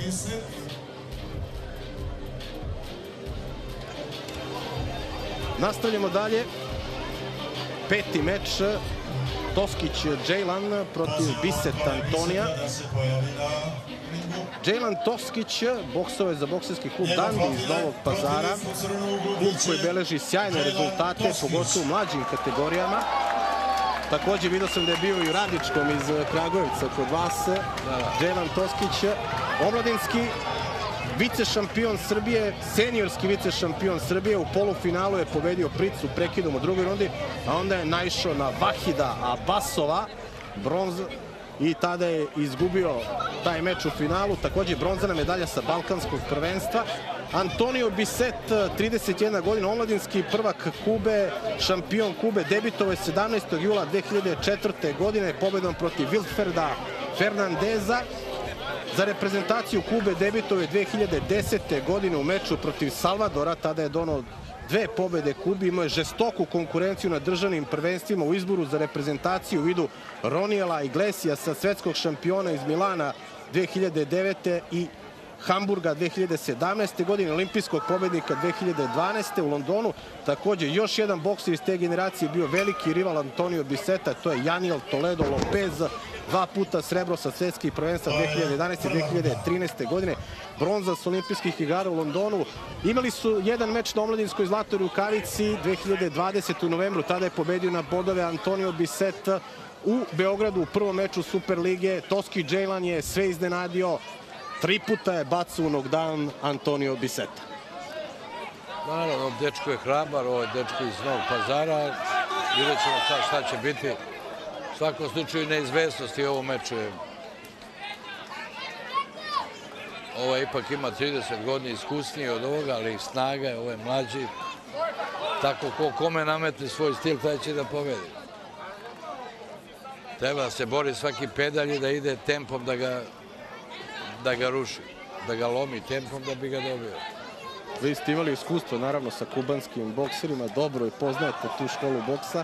Nastavljamo dalje. Peti meč. Toskić Džejlan protiv Biset Antonija. Džejlan Toskić boksove za bokserski klub Dandi iz Novog Pazara. Klub koji beleži sjajne rezultate, pogotovo u mlađim kategorijama. Također vidio sam da je bio i u Radičkom iz Kragujevca kod vas. Džejlan Toskić, omladinski vice šampion Srbije, seniorski vice šampion Srbije. U polufinalu je pobedio Pricu prekidom u drugoj rundi, a onda je naišao na Vahida Abasova, bronz, i tada je izgubio taj meč u finalu. Također bronzana medalja sa Balkanskog prvenstva. Antonio Biset, 31 godina, omladinski prvak Kube, šampion Kube, debitovao je 17. jula 2004. godine pobedom protiv Wilfreda Fernandeza. Za reprezentaciju Kube debitovao je 2010. godine u meču protiv Salvadora, tada je donao 2 pobede Kubi, imao je žestoku konkurenciju na državnim prvenstvima u izboru za reprezentaciju u vidu Roniela Iglesiasa, svetskog šampiona iz Milana 2009. i Hamburga 2017. godine, olimpijskog pobednika 2012. u Londonu. Također još jedan bokser iz te generacije bio veliki rival Antonio Biseta, to je Janiel Toledo Lopez, 2 puta srebro sa svetskih prvenstva 2011. i 2013. godine, bronza s olimpijskih igara u Londonu. Imali su jedan meč na omladinskoj zlatoj rukavici 2020. u novembru, tada je pobedio na bodove Antonio Biset u Beogradu u prvom meču Superlige. Toski Džejlan je sve iznenadio, 3 puta je bacao u knockdown Antonio Biseta. Naravno, dečko je hrabar, ovo je dečko iz Novog Pazara. Vidjet ćemo šta će biti. U svakom slučaju neizvesnosti u ovom meču. Ovo ipak ima 30 godina iskusnije od ovoga, ali snaga je, ovo je mlađi. Tako kome nametne svoj stil, taj će da pobedi. Treba da se bori svaki pedalj i da ide tempom da ga ruši, da ga lomi tempom da bi ga dobio. Vi ste imali iskustvo, naravno, sa kubanskim bokserima, dobro i poznajete tu školu boksa.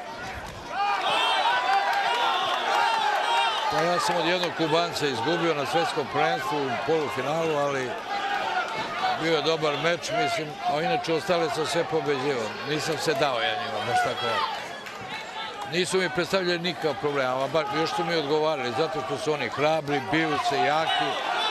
Ja sam od jednog Kubanca izgubio na svetskom prvenstvu u polufinalu, ali bio je dobar meč, mislim, a inače ostale sam sve pobeđivao. Nisam se dao ja njima, baš tako. Nisu mi predstavljali nikakav problem, a još su mi odgovarali, zato što su oni hrabri, bijuce, jaki.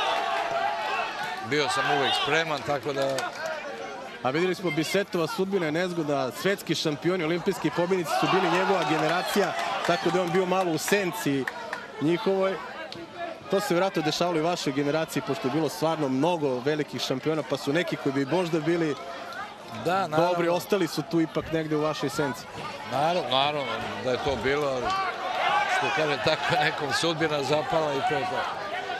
Bio sam uvek spreman, tako da... A vidjeli smo Bisetova sudbina je nezgoda, svetski šampioni, olimpijski pobjednici su bili njegova generacija, tako da je on bio malo u senci njihovoj. To se vjerojatno dešavalo i vašoj generaciji, pošto je bilo stvarno mnogo velikih šampiona, pa su neki koji bi možda bili dobri, ostali su tu ipak negde u vašoj senci. Naravno da je to bilo, što kaže tako nekom sudbina zapala i to je to.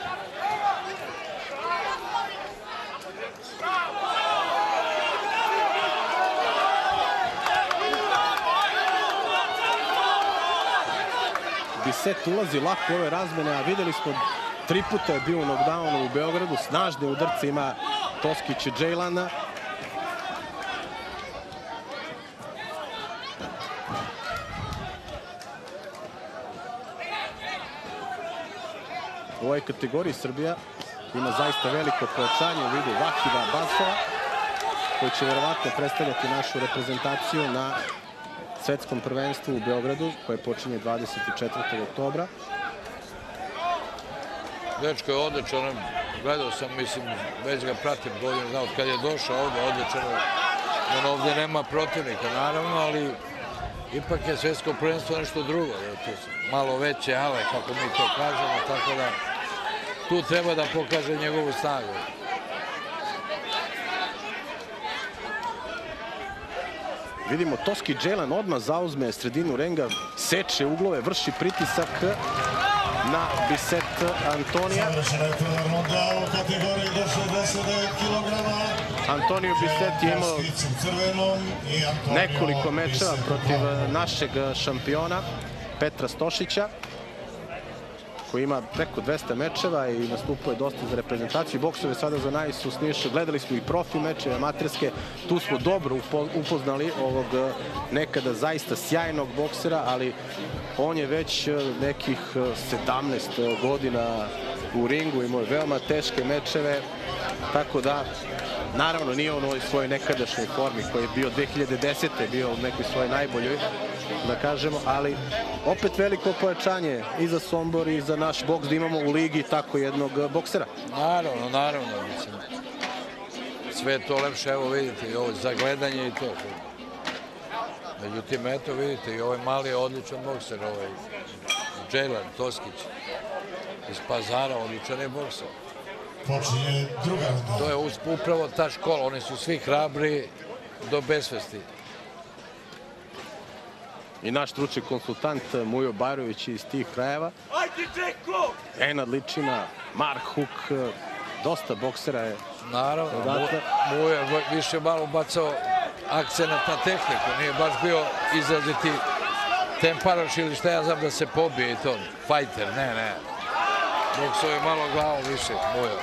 Biset ulazi lako u ove razmene, a vidjeli smo 3 puta je bio u knockdownu u Beogradu, snažne udarce ima Toskić Džejlana. U ovoj kategoriji Srbija ima zaista veliko pojačanje u vidu Vahida Abasova, koji će verovatno predstavljati našu reprezentaciju na svetskom prvenstvu u Beogradu, koje počinje 24. oktobra. Dečko je odličan, gledao sam, mislim, već ga pratim godinu, od kad je došao ovdje, odličan. On ovdje nema protivnika, naravno, ali ipak je svetsko prvenstvo nešto drugo. Malo veće ale, kako mi to kažemo, tako da tu treba da pokaže njegovu snagu. Vidimo, Toski Džejlan odmah zauzme sredinu ringa, seče uglove, vrši pritisak na Biset Antonija. Antonio Biset je imao nekoliko mečeva protiv našeg šampiona Petra Stošića, koji ima preko 200 mečeva i nastupuje dosta za reprezentaciju. Boksove sada za nas su Sniša. Gledali smo i profi mečeve, amaterske. Tu smo dobro upoznali ovog nekada zaista sjajnog boksera, ali on je već nekih 17 godina u ringu, imao je veoma teške mečeve, tako da naravno nije on u svojoj nekadašnjoj formi koji je bio 2010. bio u nekoj svojoj najboljoj, da kažemo, ali opet veliko pojačanje i za Sombor i za naš boks da imamo u ligi tako jednog boksera. Naravno, mislim. Sve je to lepše, evo vidite, i ovo za gledanje i to. Međutim, eto vidite, i ovaj mali je odličan bokser, ovaj Džejlan Toskić iz Pazara, odličan je bokser. Počinje druga runda. To je upravo ta škola, oni su svi hrabri do besvesti. I naš stručni konsultant Mujo Bajrović iz tih krajeva. Enad Ličina, Mark Huk, dosta boksera je. Naravno, Mujo je više malo bacao akcenat na tehniku, nije baš bio izraziti temparaš ili šta ja znam da se pobije i to, fajter, ne. Boksao je malo glavom više, Mujo.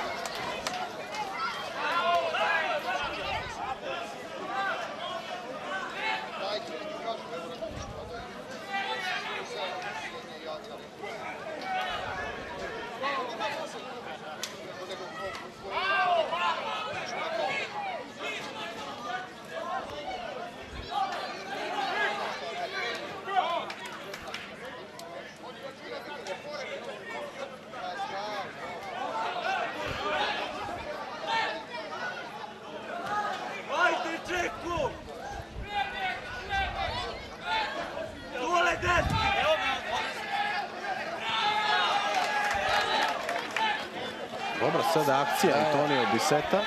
Dobra sada akcija Antonio Biseta.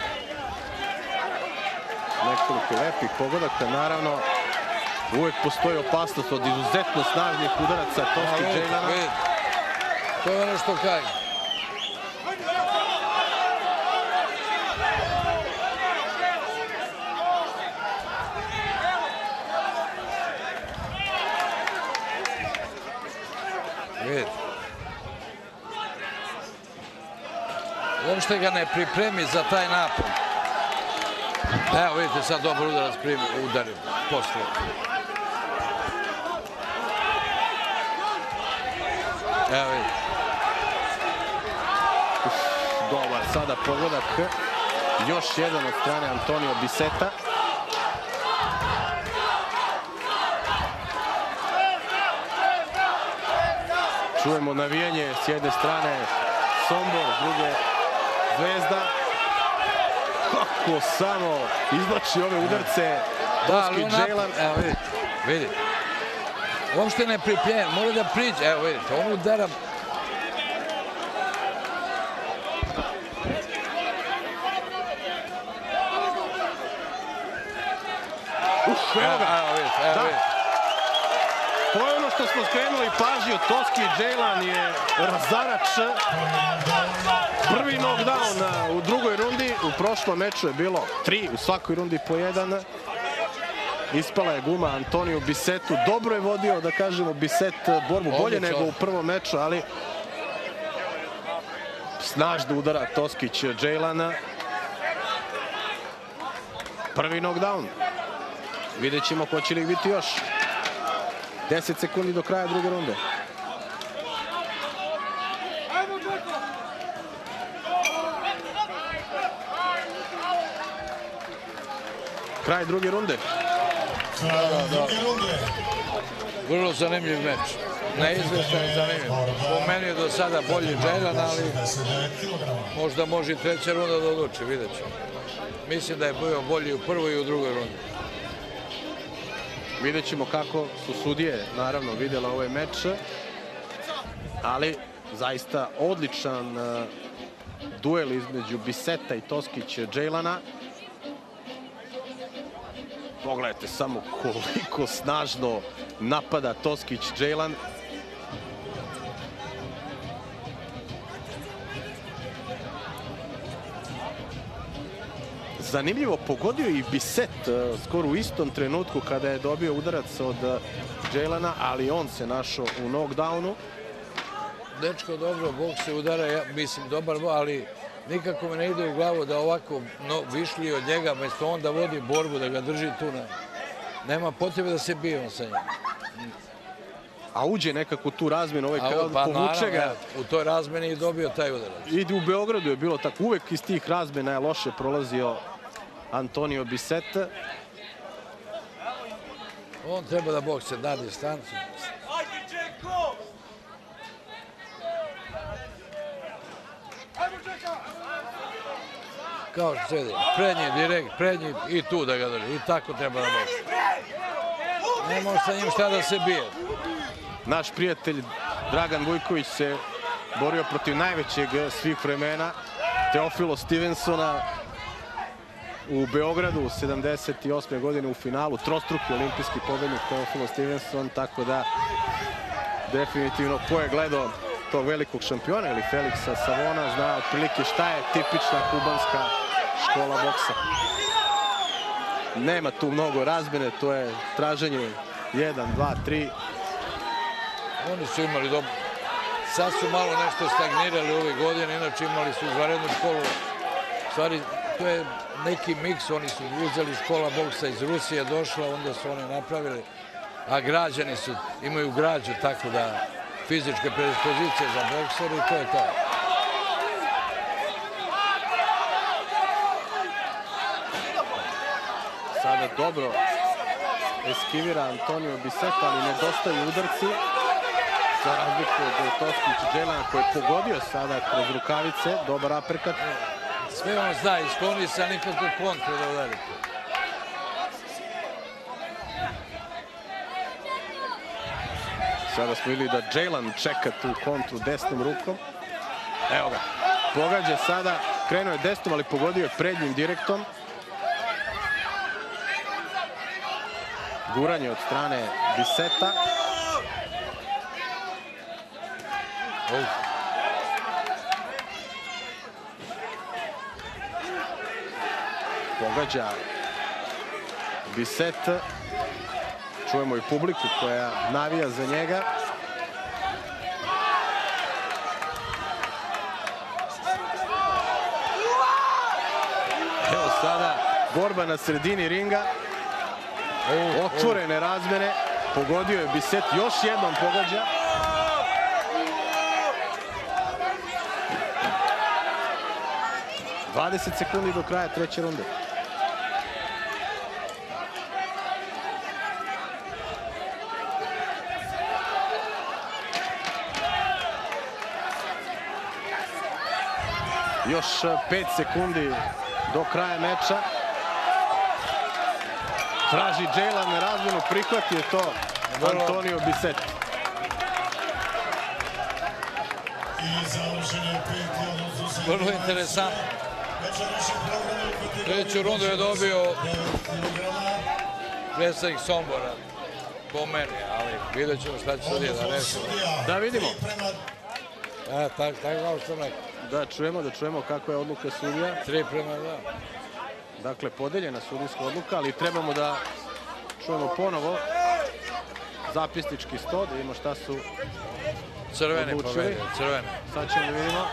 Nekoliko lepih pogodaka, naravno. Uvek postoji opasnost od izuzetno snažnih udaraca Toski Džejlana. To je ono što kaže. Vidite. Uopšte ga ne pripremi za taj napad. Evo vidite sad dobar udarac udarim posle. Evo vidite. Dobar sada pogodak. Još jedan od strane Antonio Biseta. Čujemo navijanje s jedne strane Sombor, s druge Zvezda. Kako samo izvlači ove udarce Toski Džejlan. Evo vidite. Uopšte ne pripremljen, mora da priđe. Evo vidite, on udara. Evo vidite. To je ono što smo skrenuli pažnju. Toski Džejlan je razarač. Prvi knockdown u drugoj rundi. U prošlom meču je bilo 3, u svakoj rundi po 1. Ispala je guma Antoniju Bisetu. Dobro je vodio, da kažemo, Biset borbu bolje nego u prvom meču, ali snažno udara Toskić Džejlana. Prvi knockdown. Vidjet ćemo hoće li biti još. 10 sekundi do kraja druge runde. Kraj druge runde. Vrlo zanimljiv meč. Neizvestan i zanimljiv. Po meni je do sada bolji Džejlan, ali možda može i treća runda da odluči, vidjet ću. Mislim da je bio bolji u prvoj i u drugoj rundi. Vidjet ćemo kako su sudije, naravno, vidjela ovaj meč, ali zaista odličan duel između Biseta i Toskić Džejlana. Pogledajte samo koliko snažno napada Toskić Džejlan. Zanimljivo, pogodio i Biset skoro u istom trenutku kada je dobio udarac od Džejlana, ali on se našao u knockdownu. Dečko dobro bokse udara, mislim dobar, ali nikako me ne ide u glavu da ovako višli od njega, mesto on da vodi borbu, da ga drži tu. Nema potrebe da se bije on sa njim. a uđe nekako tu razmenu, povuče ga. U toj razmeni je dobio taj udarac. I u Beogradu je bilo tako, uvek iz tih razmena je loše prolazio Antonio Bisset. On treba da bokse, da distancu. Kao što se vidi, prednji direkt, prednji i tu da ga drži. I tako treba da bokse. Ne može sa njim šta da se bije. Naš prijatelj Dragan Vujković se borio protiv najvećeg svih vremena, Teofilo Stevensona, u Beogradu 78. godine u finalu, trostruki olimpijski pobednik Teofilo Stevenson, tako da definitivno ko je gledao tog velikog šampiona ili Feliksa Savona zna otprilike šta je tipična kubanska škola boksa. Nema tu mnogo razmene, to je traženje 1, 2, 3. Oni su imali dobro. Sad su malo nešto stagnirali ove godine, inače imali su izvanrednu školu. U stvari, to je neki miks, oni su uzeli škola boksa iz Rusije, došla, onda su oni napravili, a građani su, imaju građu, tako da fizičke predispozicije za boksere i to je to. Sada dobro eskivira Antonio Bisset, ali nedostaju udarci. Za razliku od Toskića Dželana koji je pogodio sada kroz rukavice, dobar aperkat. Sve on zna, iskloni se, nikako kontru da udarite. Sada smo vidjeli da Dželan čeka tu kontru desnom rukom. Evo ga, pogađa sada, krenuo je desnom, ali pogodio je prednjim direktom. Guranje od strane Bissetta. Pogađa Bisset. Čujemo i publiku koja navija za njega. Evo sada borba na sredini ringa. Otvorene razmene. Pogodio je Bisset, još jednom pogađa. ...20 sekundi do kraja treće runde. Još 5 sekundi do kraja meča. Traži Dželan na razmenu, prihvatio je to Antonio Bisset. Vrlo interesantno. Treću rundu je dobio predstavnik Sombora, po meni, ali vidjet ćemo šta će sudija da reši. Da vidimo. Tako kao što sam rekao. Da čujemo kakva je odluka sudija. 3:2. Dakle, podeljena sudijska odluka, ali trebamo da čujemo ponovo zapisnički sto, da vidimo šta su Crveni odlučili. pobedio, crveni. Sad ćemo da vidimo.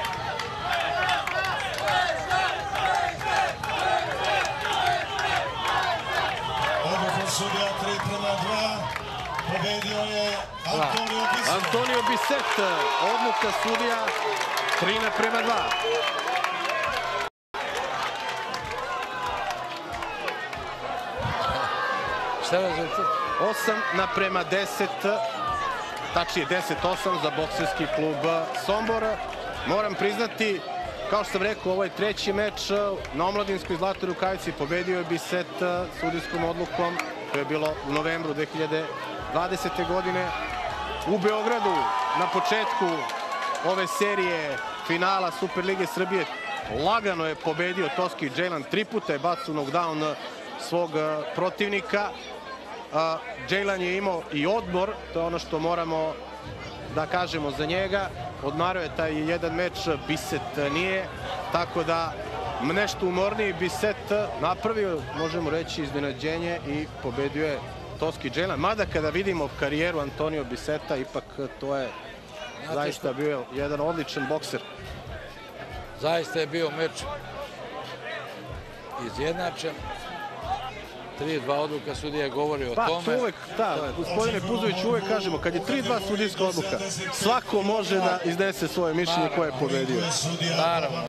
Odlukom sudija 3:2. Pobedio je Antonio Bisset. Antonio Bisset, odluka sudija 3:2. Šta je rezultat? 8:10, tačnije 10-8 za bokserski klub Sombor. Moram priznati, kao što sam rekao, ovo je treći meč na omladinskoj zlatoj rukavici. Pobedio je Bisset sudijskom odlukom. To je bilo u novembru 2020. godine. U Beogradu na početku ove serije finala Superlige Srbije lagano je pobedio Toski Dželan. 3 puta je bacao knockdown svog protivnika. Dželan je imao i odmor, to je ono što moramo da kažemo za njega. Odmarao je taj jedan meč, Bisset nije, tako da nešto umorniji Bisset napravio, možemo reći, iznenađenje i pobedio je Toski Dželan. Mada kada vidimo karijeru Antonio Bissetta, ipak to je zaista bio jedan odličan bokser. Zaista je bio meč izjednačen. 3-2 odluka sudija govori o Pa, tome. to uvek, da, gospodine Puzović, uvek kažemo, kad je 3-2 sudijska odluka, svako može da iznese svoje mišljenje ko je pobedio. Naravno.